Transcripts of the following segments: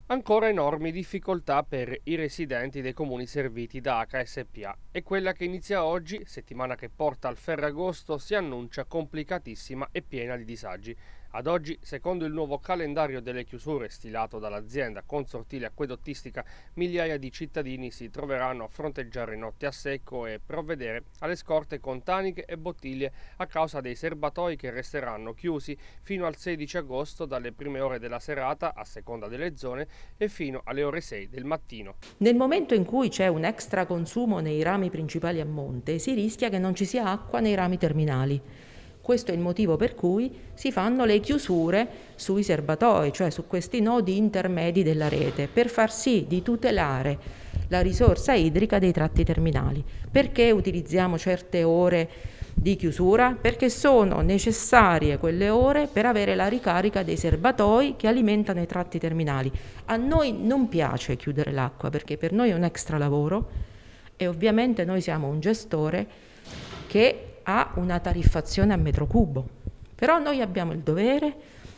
Ancora enormi difficoltà per i residenti dei comuni serviti da HSPA e quella che inizia oggi, settimana che porta al Ferragosto, si annuncia complicatissima e piena di disagi. Ad oggi, secondo il nuovo calendario delle chiusure stilato dall'azienda consortile acquedottistica, migliaia di cittadini si troveranno a fronteggiare notte a secco e provvedere alle scorte con taniche e bottiglie a causa dei serbatoi che resteranno chiusi fino al 16 agosto dalle prime ore della serata, a seconda delle zone, e fino alle ore 6 del mattino. Nel momento in cui c'è un extra consumo nei rami principali a monte, si rischia che non ci sia acqua nei rami terminali. Questo è il motivo per cui si fanno le chiusure sui serbatoi, cioè su questi nodi intermedi della rete, per far sì di tutelare la risorsa idrica dei tratti terminali. Perché utilizziamo certe ore di chiusura? Perché sono necessarie quelle ore per avere la ricarica dei serbatoi che alimentano i tratti terminali. A noi non piace chiudere l'acqua perché per noi è un extra lavoro e ovviamente noi siamo un gestore che ha una tariffazione a metro cubo, però noi abbiamo il dovere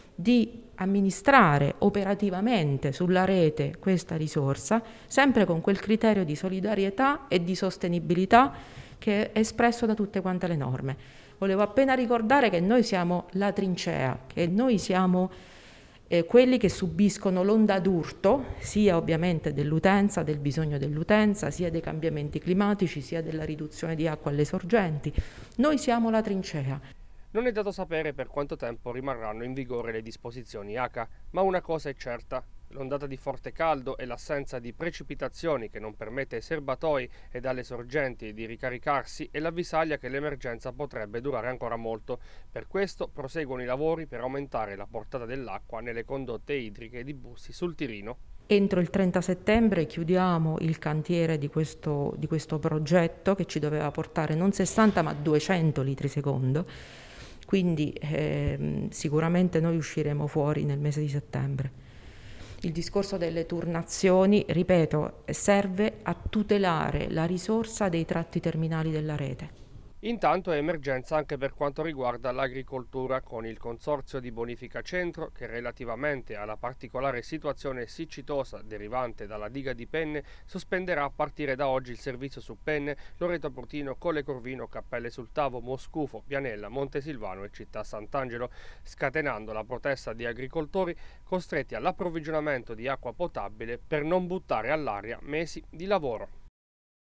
di amministrare operativamente sulla rete questa risorsa, sempre con quel criterio di solidarietà e di sostenibilità che è espresso da tutte quante le norme. Volevo appena ricordare che noi siamo la trincea, che noi siamo quelli che subiscono l'onda d'urto, sia ovviamente dell'utenza, del bisogno dell'utenza, sia dei cambiamenti climatici, sia della riduzione di acqua alle sorgenti. Noi siamo la trincea. Non è dato sapere per quanto tempo rimarranno in vigore le disposizioni H, ma una cosa è certa: l'ondata di forte caldo e l'assenza di precipitazioni che non permette ai serbatoi e alle sorgenti di ricaricarsi è l'avvisaglia che l'emergenza potrebbe durare ancora molto. Per questo proseguono i lavori per aumentare la portata dell'acqua nelle condotte idriche di Bussi sul Tirino. Entro il 30 settembre chiudiamo il cantiere di questo progetto che ci doveva portare non 60 ma 200 litri secondo, quindi sicuramente noi usciremo fuori nel mese di settembre. Il discorso delle turnazioni, ripeto, serve a tutelare la risorsa dei tratti terminali della rete. Intanto è emergenza anche per quanto riguarda l'agricoltura, con il Consorzio di Bonifica Centro che, relativamente alla particolare situazione siccitosa derivante dalla diga di Penne, sospenderà a partire da oggi il servizio su Penne, Loreto Prutino, Colle Corvino, Cappelle sul Tavo, Moscufo, Pianella, Montesilvano e Città Sant'Angelo, scatenando la protesta di agricoltori costretti all'approvvigionamento di acqua potabile per non buttare all'aria mesi di lavoro.